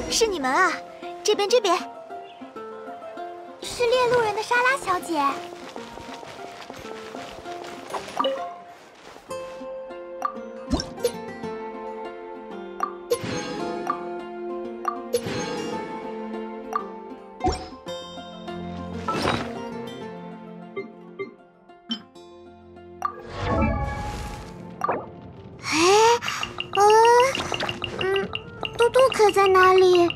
是你们啊！这边，这边， 是猎鹿人的莎拉小姐。嘟嘟可在哪里？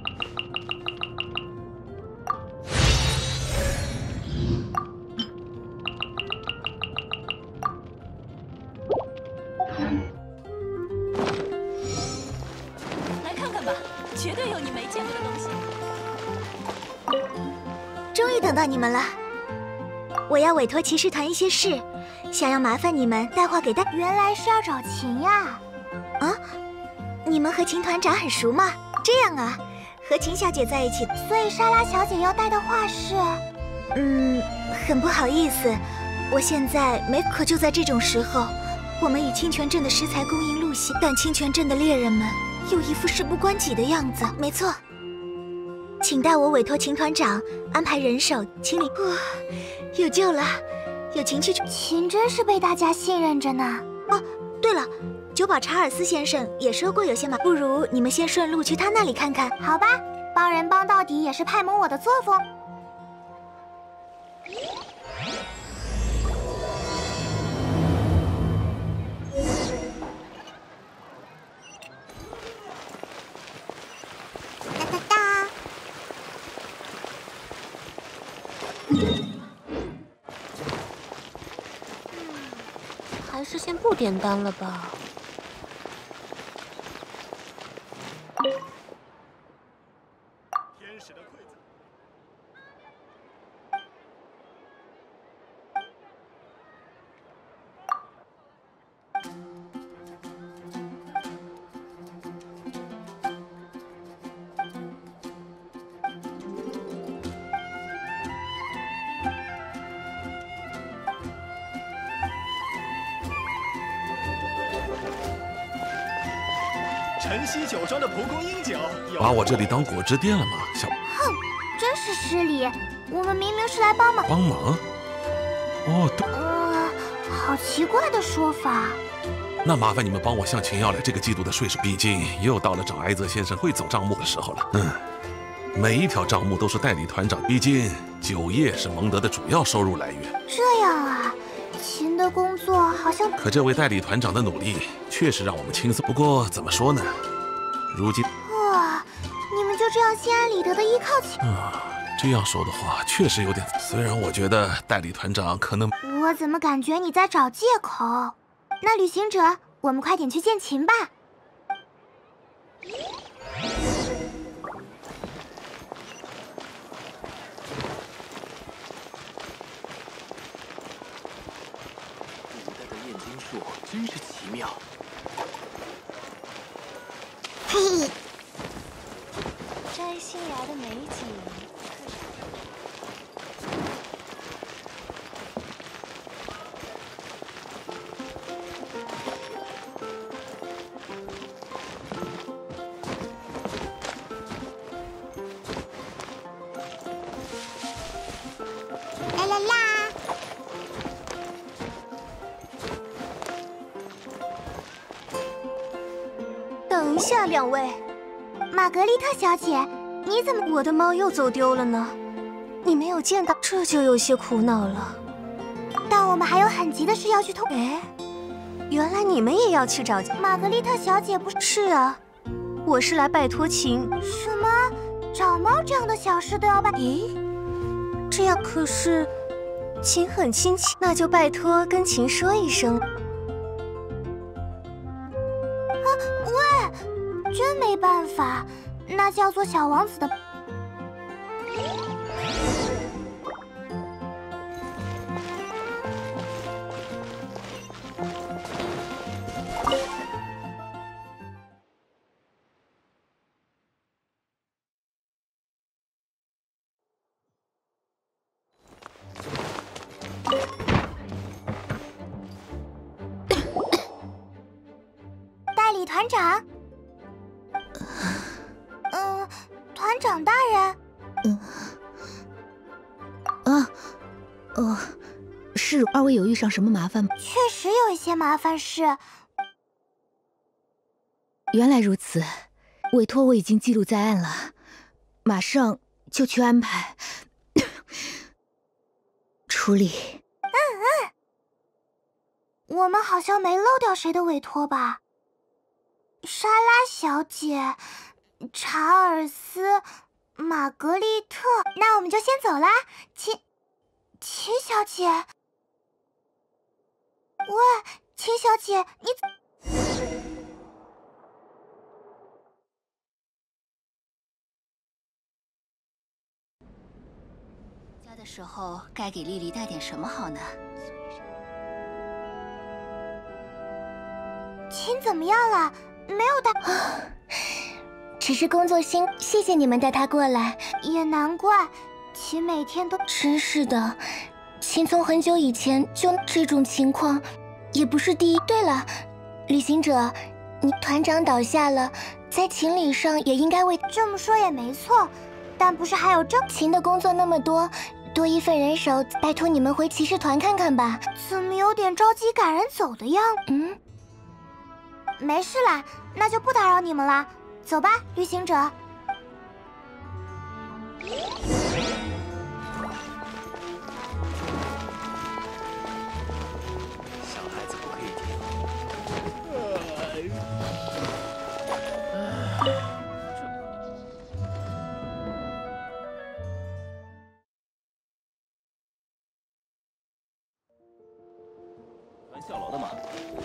来看看吧，绝对有你没见过的东西。 终于等到你们了！我要委托骑士团一些事，想要麻烦你们带话给大。 原来是要找琴呀！ 啊？你们和秦团长很熟吗？这样啊，和秦小姐在一起， 所以莎拉小姐要带的话是…… 很不好意思，我现在没。可就在这种时候，我们与清泉镇的食材供应路线，但清泉镇的猎人们又一副事不关己的样子。没错，请代我委托秦团长安排人手清理。有救了，有秦去。 秦真是被大家信任着呢。 哦，对了。酒保查尔斯先生也说过有些麻烦，不如你们先顺路去他那里看看。 好吧，帮人帮到底也是派蒙我的作风。哒哒哒。 还是先不点单了吧。 天使的馈赠。晨曦酒庄的蒲公英酒， 把我这里当果汁店了吗，小？ 哼，真是失礼！我们明明是来帮忙。 帮忙？哦，对。 好奇怪的说法。 那麻烦你们帮我向秦要来这个季度的税收，毕竟又到了找埃泽先生会走账目的时候了。每一条账目都是代理团长，毕竟酒业是蒙德的主要收入来源。 这样啊。秦的工作好像…… 可这位代理团长的努力确实让我们轻松。不过怎么说呢，如今…… 你们就这样心安理得的依靠秦…… 这样说的话确实有点……虽然我觉得代理团长可能…… 我怎么感觉你在找借口？那旅行者，我们快点去见秦吧。 真是奇妙。 嘿嘿， 摘星崖的美景。 啦啦啦！ 等一下，两位， 玛格丽特小姐，你怎么…… 我的猫又走丢了呢？你没有见到，这就有些苦恼了。 但我们还有很急的事要去通。 哎，原来你们也要去找玛格丽特小姐，不是？ 是啊，我是来拜托秦。 什么？找猫这样的小事都要拜？ 咦，这样可是秦很亲切，那就拜托跟秦说一声。 喂，真没办法，那叫做小王子的。代理团长， 团长大人。 是二位有遇上什么麻烦吗？ 确实有一些麻烦事。 原来如此，委托我已经记录在案了，马上就去安排处理。 我们好像没漏掉谁的委托吧？莎拉小姐、查尔斯、玛格丽特，那我们就先走啦。秦小姐，喂，秦小姐，你家的时候该给丽丽带点什么好呢？ 秦怎么样了？没有带， 只是工作辛，谢谢你们带她过来。 也难怪，秦每天都…… 真是的，秦从很久以前就这种情况，也不是第一。对了，旅行者，你团长倒下了，在情理上也应该为…… 这么说也没错，但不是还有秦的工作那么多，多一份人手，拜托你们回骑士团看看吧。 怎么有点着急赶人走的样子？没事啦，那就不打扰你们了，走吧，旅行者。 小孩子不可以听。玩笑楼的嘛。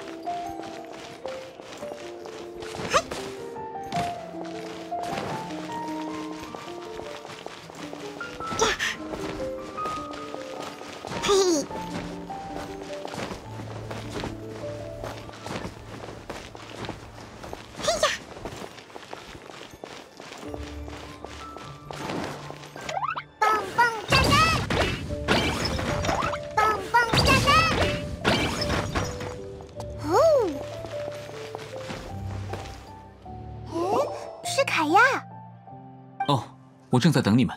我正在等你们。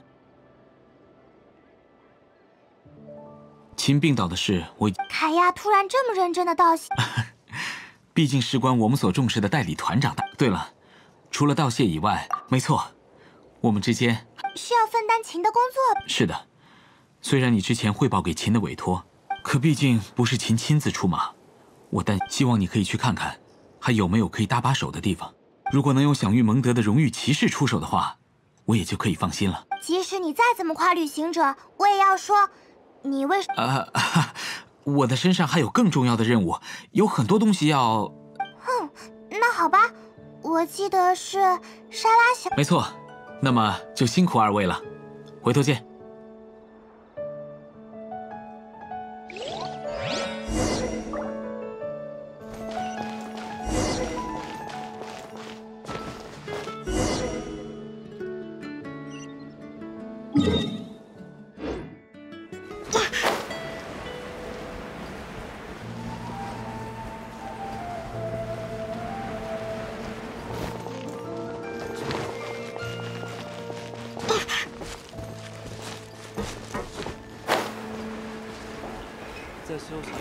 秦病倒的事，我已…… 凯亚突然这么认真的道谢， 毕竟事关我们所重视的代理团长的。对了，除了道谢以外，没错，我们之间需要分担秦的工作。 是的，虽然你之前汇报给秦的委托，可毕竟不是秦亲自出马，我希望你可以去看看，还有没有可以搭把手的地方。如果能有享誉蒙德的荣誉骑士出手的话，我也就可以放心了。 即使你再怎么夸旅行者，我也要说，你为…… 我的身上还有更重要的任务，有很多东西要…… 那好吧，我记得是莎拉小…… 没错，那么就辛苦二位了，回头见。 再休息。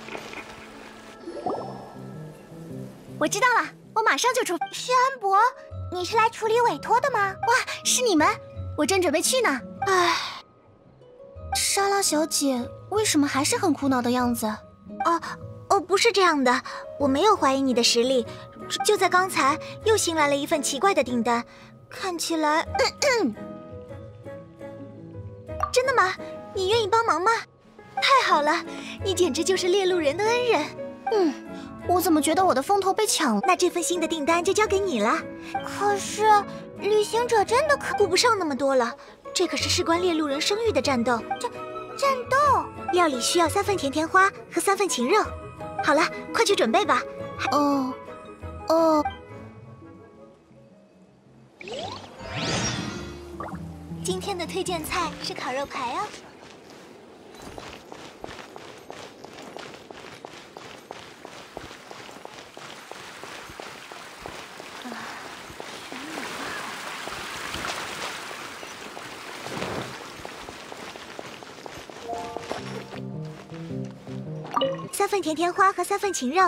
我知道了，我马上就出。 是安博，你是来处理委托的吗？ 哇，是你们，我正准备去呢。 唉，莎拉小姐为什么还是很苦恼的样子？ 不是这样的，我没有怀疑你的实力，就在刚才又新来了一份奇怪的订单，看起来……真的吗？你愿意帮忙吗？太好了，你简直就是猎鹿人的恩人。 我怎么觉得我的风头被抢了？ 那这份新的订单就交给你了。 可是，旅行者真的顾不上那么多了，这可是事关猎鹿人声誉的战斗。 战斗料理需要3份甜甜花和3份禽肉。好了，快去准备吧。今天的推荐菜是烤肉排哦。 3份甜甜花和3份禽肉。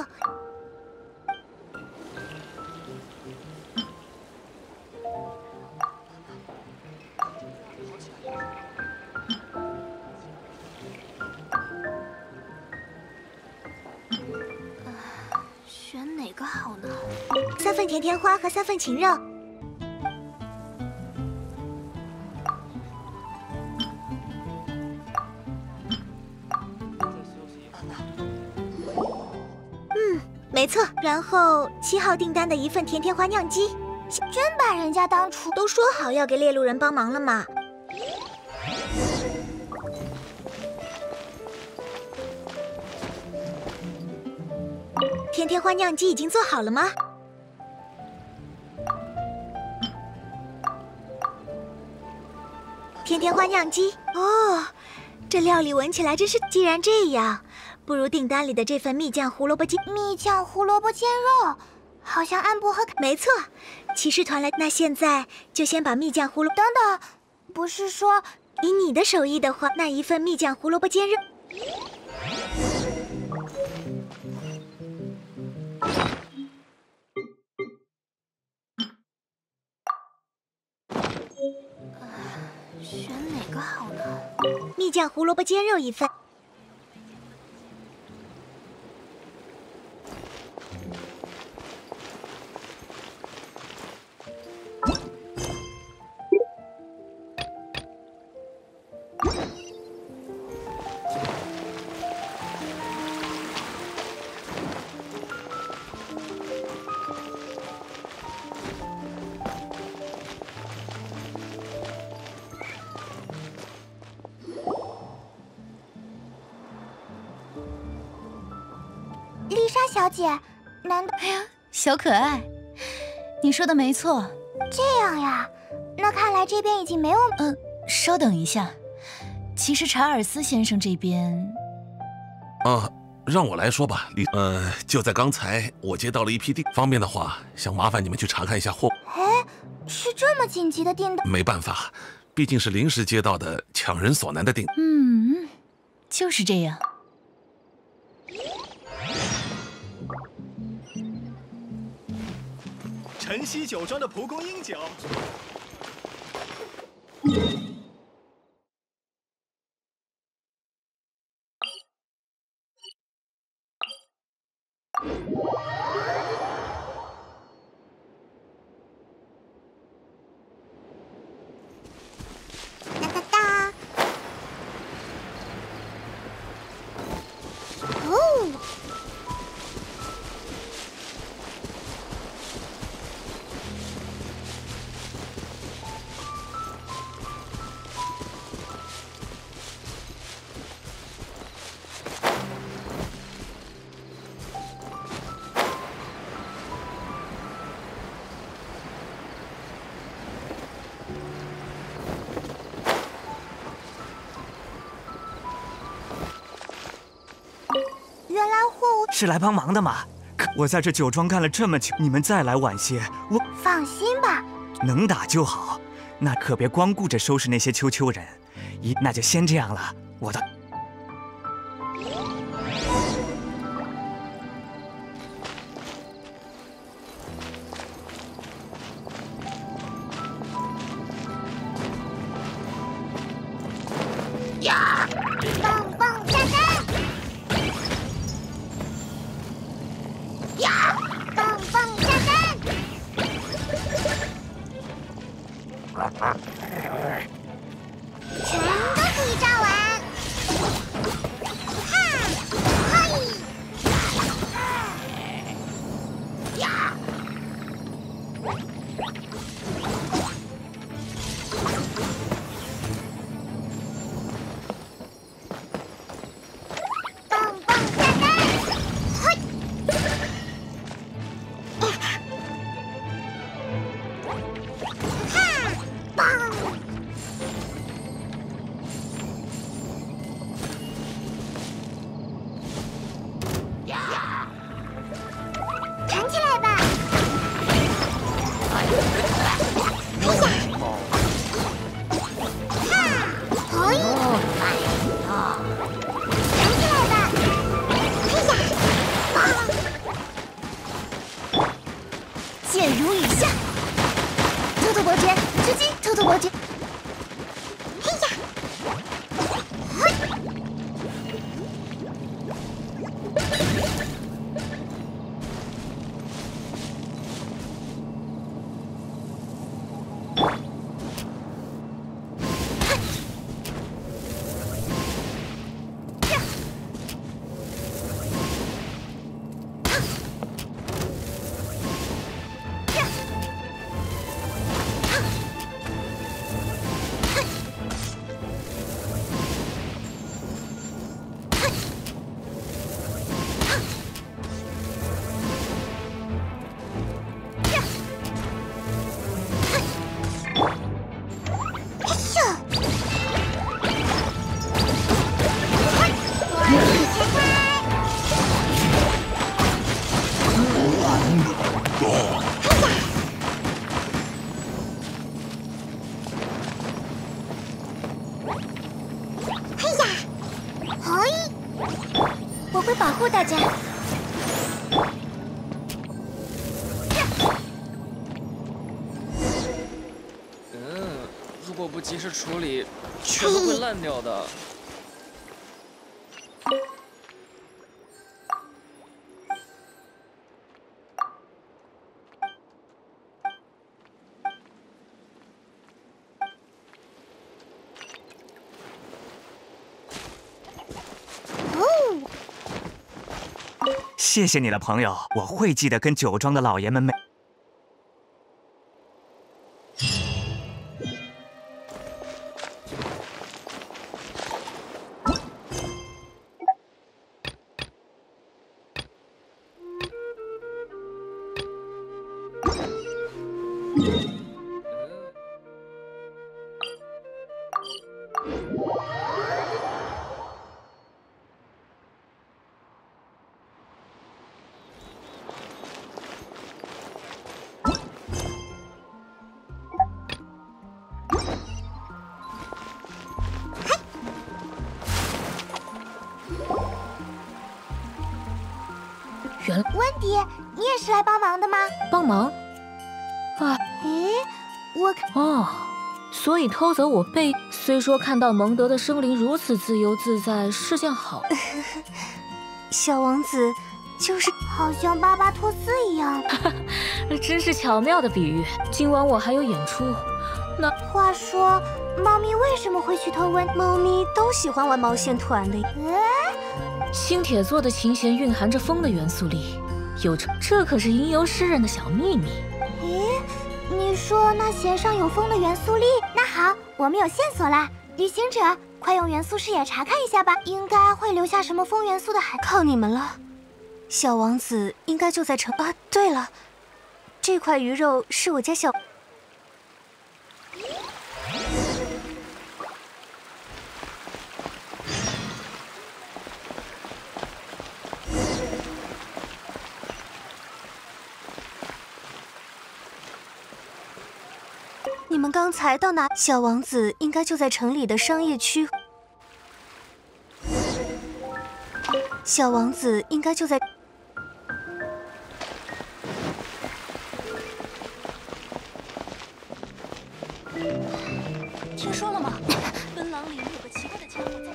选哪个好呢 ？3份甜甜花和3份禽肉。没错，然后7号订单的1份甜甜花酿鸡， 真把人家当厨， 都说好要给猎鹿人帮忙了嘛。甜甜花酿鸡已经做好了吗？甜甜花酿鸡哦，这料理闻起来真是……既然这样。不如订单里的这份蜜酱胡萝卜煎肉，好像安博和…… 没错，骑士团来。那现在就先把蜜酱胡萝…… 等等，不是说以你的手艺的话，那1份蜜酱胡萝卜煎肉。 选哪个好呢？ 蜜酱胡萝卜煎肉1份。 丽莎小姐，难道…… 哎呀，小可爱，你说的没错。 这样呀，那看来这边已经没有…… 稍等一下，其实查尔斯先生这边…… 让我来说吧，就在刚才，我接到了一批订，方便的话，想麻烦你们去查看一下货。 哎，是这么紧急的订单？ 没办法，毕竟是临时接到的，强人所难的订。 就是这样。 晨曦酒庄的蒲公英酒。 哒哒哒！哦。原来货物是来帮忙的嘛？可我在这酒庄干了这么久，你们再来晚些，我放心吧， 能打就好。那可别光顾着收拾那些秋人，那就先这样了。我的。 呀！棒棒炸弹！呀！棒棒炸弹！全都可以炸完。 及时处理，全都会烂掉的。 谢谢你了，朋友，我会记得跟酒庄的老爷们每。 温迪，你也是来帮忙的吗？ 帮忙？啊， 诶，我哦，所以偷走我贝，虽说看到蒙德的生灵如此自由自在是件好。 小王子就是好像巴巴托斯一样， 真是巧妙的比喻。今晚我还有演出，那话说，猫咪为什么会去偷温？ 猫咪都喜欢玩毛线团的。 青铁做的琴弦蕴含着风的元素力，有着这可是吟游诗人的小秘密。 咦，你说那弦上有风的元素力？那好，我们有线索啦！旅行者，快用元素视野查看一下吧，应该会留下什么风元素的痕迹。 靠你们了，小王子应该就在城啊。对了，这块鱼肉是我家小。你们刚才到哪？小王子应该就在城里的商业区。小王子应该就在。 听说了吗？奔狼里有个奇怪的家伙在。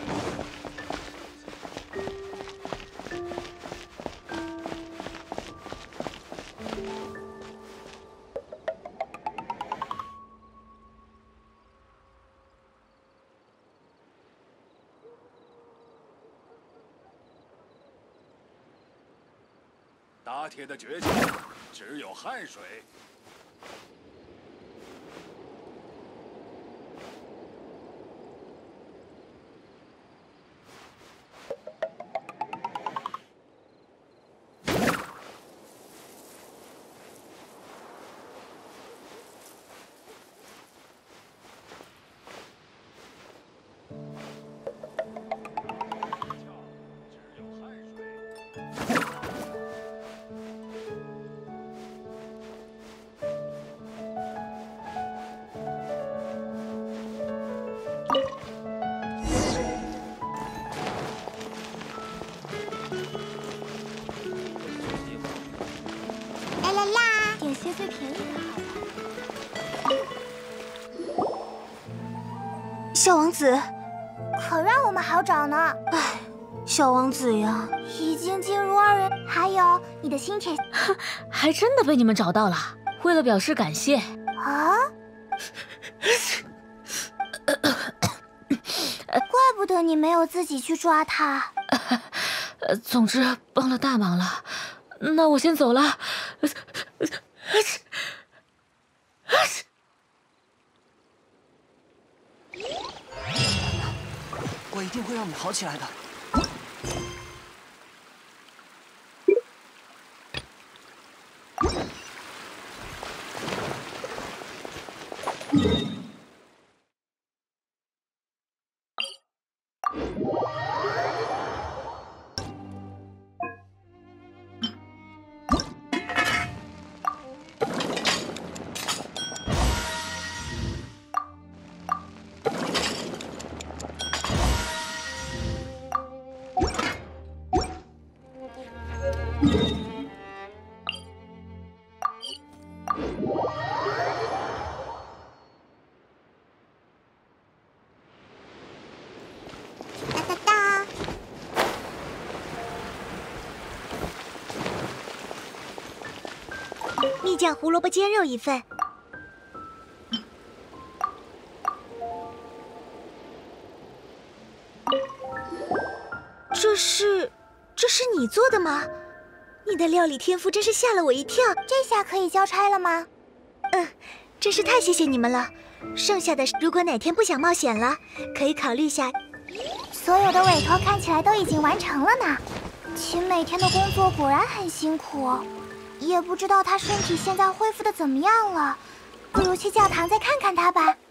打铁的诀窍只有汗水。 啦啦啦，点些最便宜的好了。 小王子， 可让我们好找呢。 唉，小王子呀， 已经进入2人，还有你的新铁， 还真的被你们找到了。为了表示感谢啊，怪不得你没有自己去抓他。 总之帮了大忙了。那我先走了。 我一定会让你好起来的。 蜜酱胡萝卜煎肉1份。这是你做的吗？你的料理天赋真是吓了我一跳。 这下可以交差了吗？ 真是太谢谢你们了。剩下的如果哪天不想冒险了，可以考虑下。 所有的委托看起来都已经完成了呢。秦每天的工作果然很辛苦，也不知道他身体现在恢复的怎么样了。不如去教堂再看看他吧。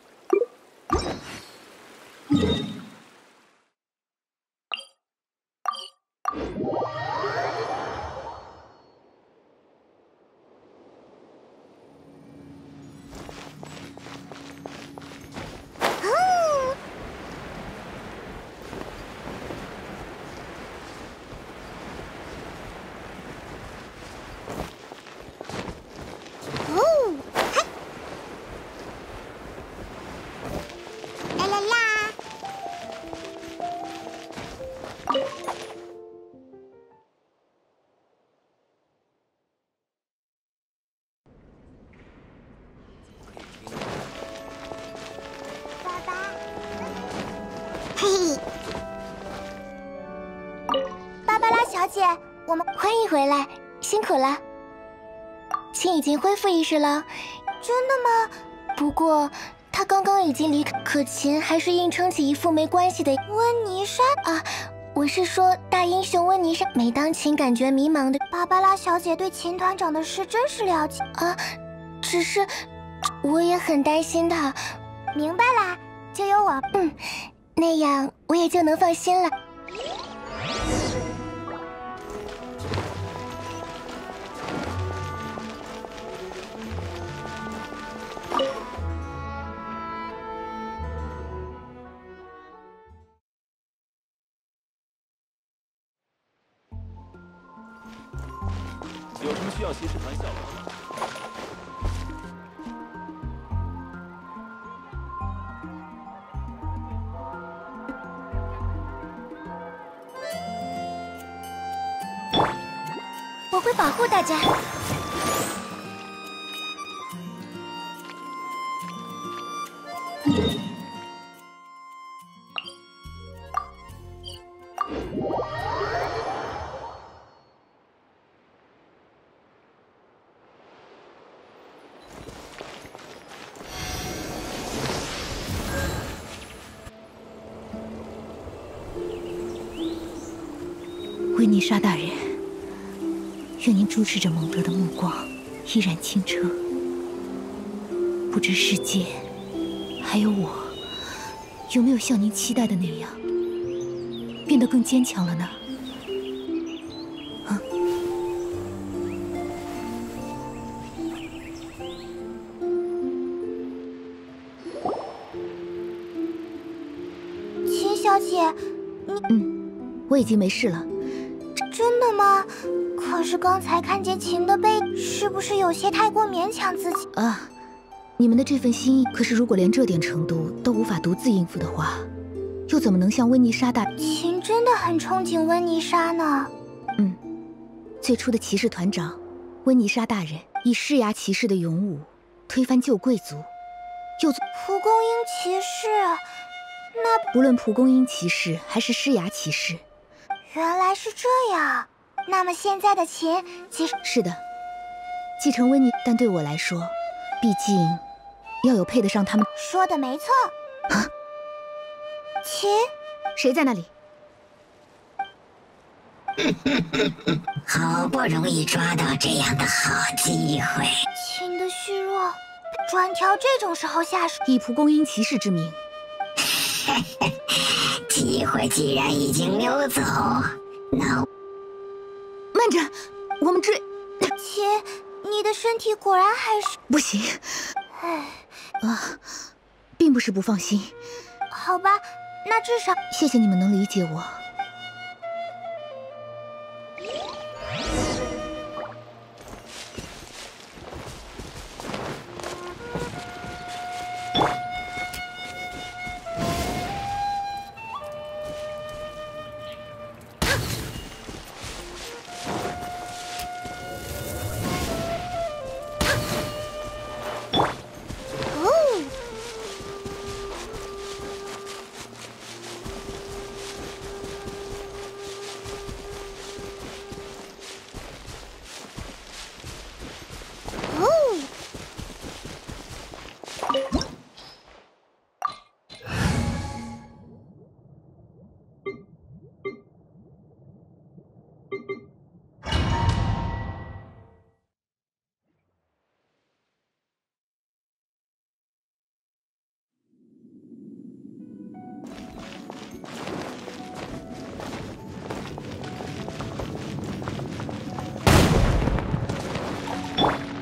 芭芭拉小姐，我们欢迎回来，辛苦了。秦已经恢复意识了。 真的吗？ 不过他刚刚已经离开，可秦还是硬撑起一副没关系的温妮莎啊。我是说大英雄温妮莎。每当秦感觉迷茫的， 芭芭拉小姐对秦团长的事真是了解啊。只是我也很担心他。 明白啦，就由我。 那样我也就能放心了。 有什么需要及时传校吗？ 我会保护大家。 维尼莎大人，愿您注视着蒙德的目光依然清澈。不知世界，还有我，有没有像您期待的那样，变得更坚强了呢？ 秦小姐， 我已经没事了。 真的吗？可是刚才看见秦的背，是不是有些太过勉强自己啊？你们的这份心意，可是如果连这点程度都无法独自应付的话，又怎么能像温妮莎大？ 秦真的很憧憬温妮莎呢。 最初的骑士团长温妮莎大人以狮牙骑士的勇武推翻旧贵族，又蒲公英骑士，那不论蒲公英骑士还是狮牙骑士。 原来是这样，那么现在的秦其实是的，继承温妮，但对我来说，毕竟要有配得上他们。 说的没错。 啊， 秦， 谁在那里？ 好不容易抓到这样的好机会。 秦的虚弱，专挑这种时候下手。 以蒲公英骑士之名。 机会既然已经溜走，那慢着，我们追。 秦，你的身体果然还是不行。并不是不放心。 好吧，那至少谢谢你们能理解我。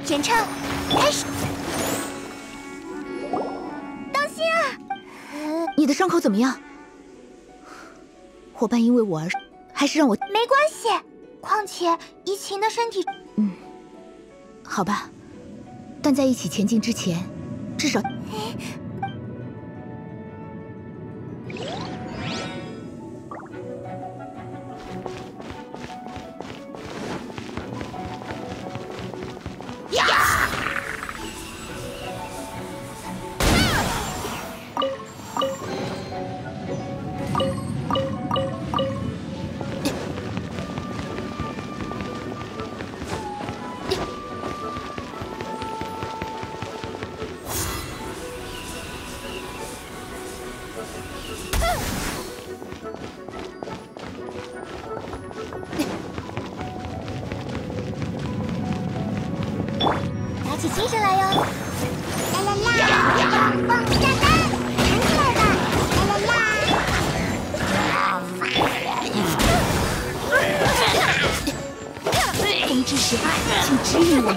演唱开始。当心啊！ 你的伤口怎么样？伙伴因为我而，还是让我…… 没关系，况且怡晴的身体…… 好吧，但在一起前进之前，至少…… 打起精神来哟！啦啦啦，棒棒炸弹，弹起来吧！啦啦风之神，请指引我们。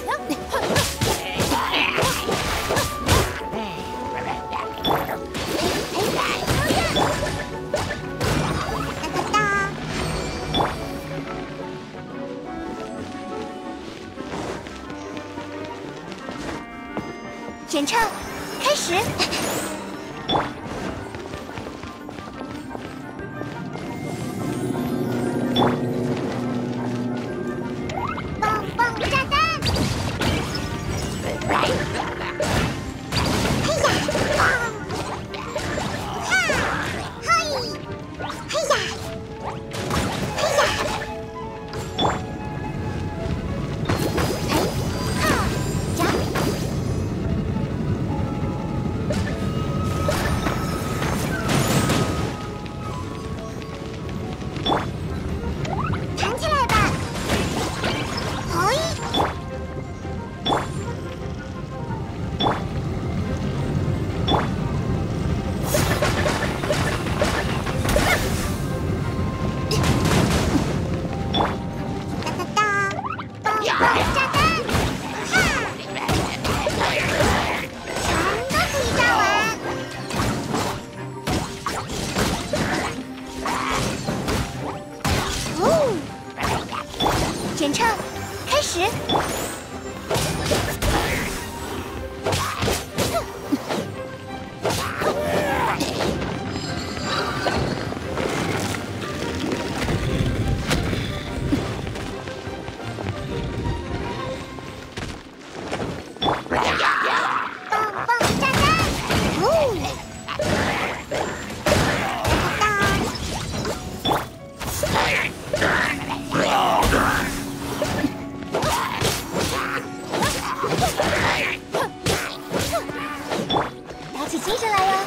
演唱开始。棒棒炸弹！嘿呀！嘿！嘿呀！嘿呀！弹起来吧！嘿！哒哒哒！棒棒炸弹！哈！全都可以炸完。演唱开始。棒棒炸弹！打起精神来哟！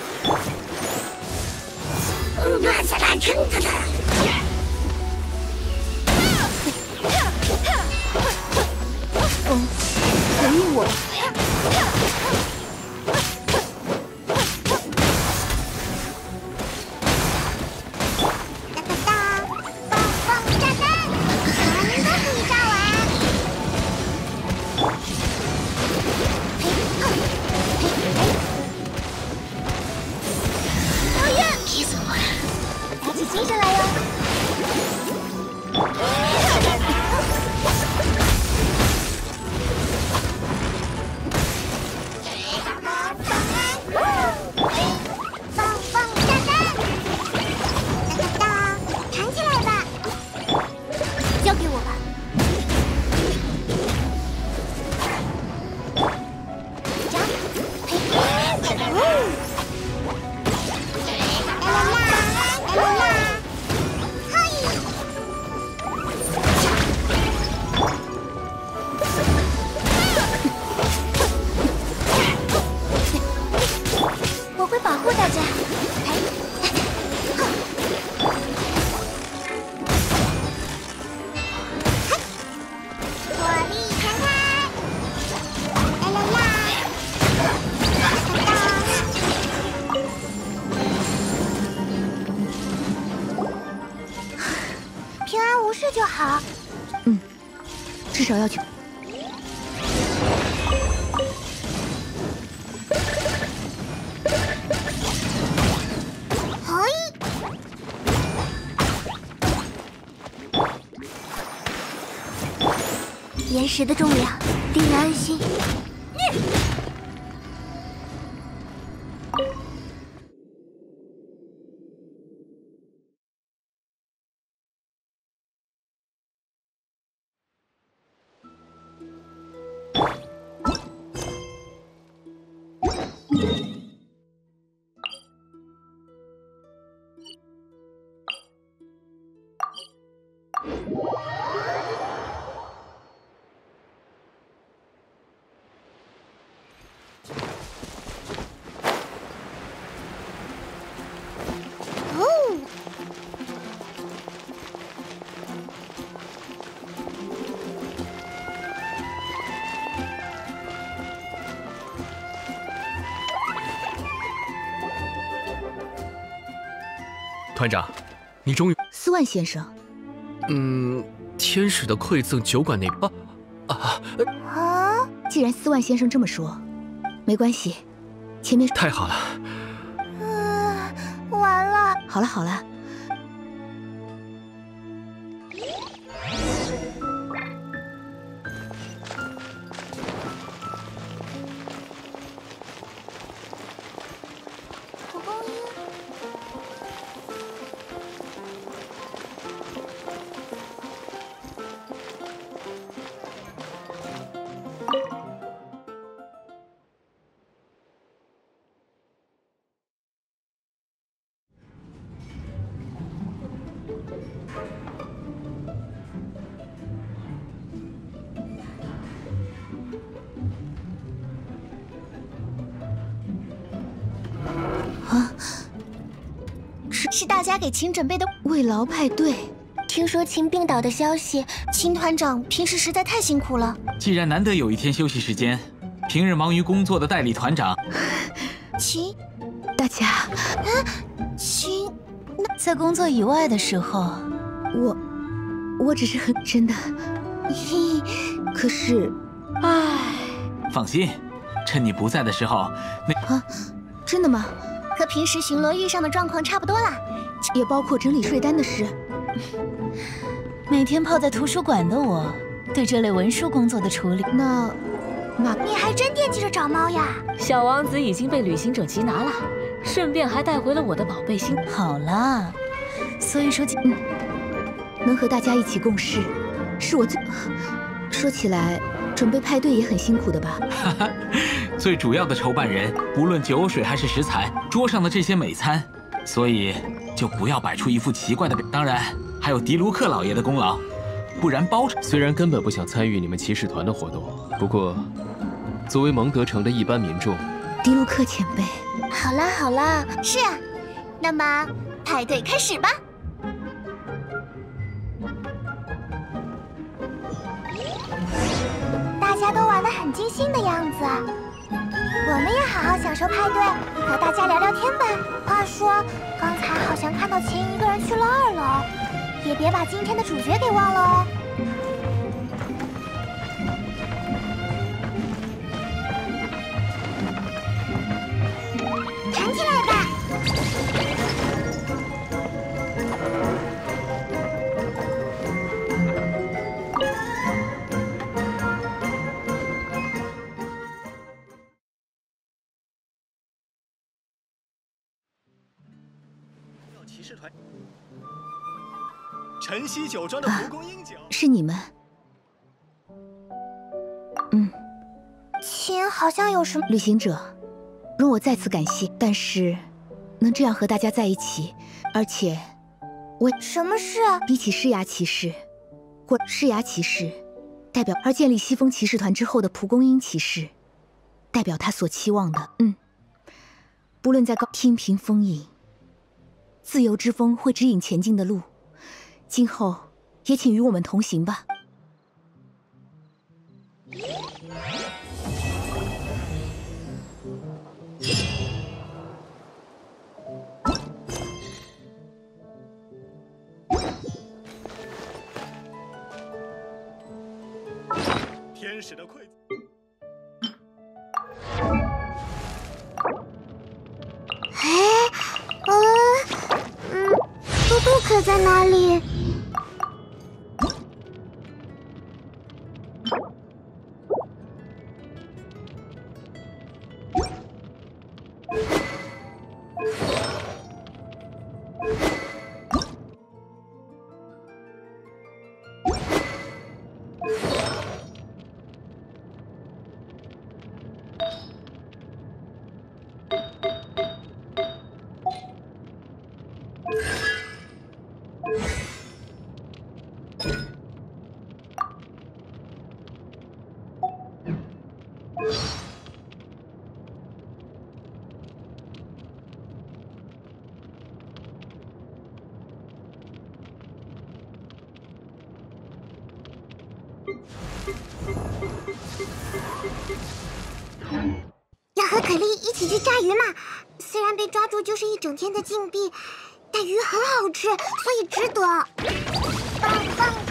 风，回应我吧。 哒哒哒！棒棒炸弹，全都可以炸完。讨厌！打起精神来哟！棒棒炸弹！哒哒哒，弹起来吧！交给我吧。加，嘿，啦啦啦，啦啦啦，嘿！我会保护大家。火力全开！啦啦啦！哒哒平安无事就好。 至少要去。 岩石的重量令人安心。 团长，你终于…… 斯万先生， 天使的馈赠酒馆那…… 既然斯万先生这么说，没关系，前面…… 太好了。 完了。 好了好了。 蒲公英。 是大家给秦准备的慰劳派对。 听说秦病倒的消息， 秦团长平时实在太辛苦了。 既然难得有一天休息时间，平日忙于工作的代理团长， 秦， 大家， 秦， 在工作以外的时候， 我只是很真的，可是， 放心，趁你不在的时候， 真的吗？ 和平时巡逻遇上的状况差不多啦， 也包括整理税单的事。 每天泡在图书馆的我，对这类文书工作的处理， 那你还真惦记着找猫呀？ 小王子已经被旅行者缉拿了，顺便还带回了我的宝贝心。 好啦，所以说， 能和大家一起共事，是我最……说起来，准备派对也很辛苦的吧？ 最主要的筹办人，不论酒水还是食材，桌上的这些美餐，所以就不要摆出一副奇怪的表。当然，还有迪卢克老爷的功劳，不然包场。 虽然根本不想参与你们骑士团的活动，不过，作为蒙德城的一般民众， 迪卢克前辈， 好啦好啦，是啊，那么派对开始吧。大家都玩得很尽兴的样子，我们也好好享受派对，和大家聊聊天吧。话说，刚才好像看到秦一个人去了2楼，也别把今天的主角给忘了哦。弹起来吧！ 骑士团，晨曦酒庄的蒲公英酒， 是你们。 秦好像有什么…… 旅行者，容我再次感谢，但是能这样和大家在一起，而且我什么事啊？ 比起狮牙骑士，或狮牙骑士代表而建立西风骑士团之后的蒲公英骑士，代表他所期望的，不论在天平风影，自由之风会指引前进的路，今后也请与我们同行吧。 天使的馈赠。 嘟嘟可在哪里？ 要和可丽一起去抓鱼嘛？虽然被抓住就是一整天的禁闭，但鱼很好吃，所以值得。棒棒